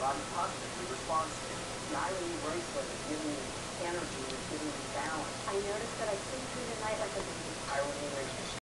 body positively responds to. The irony bracelet is giving me energy, is giving me balance. I noticed that I sleep through the night like a baby. Irony makes me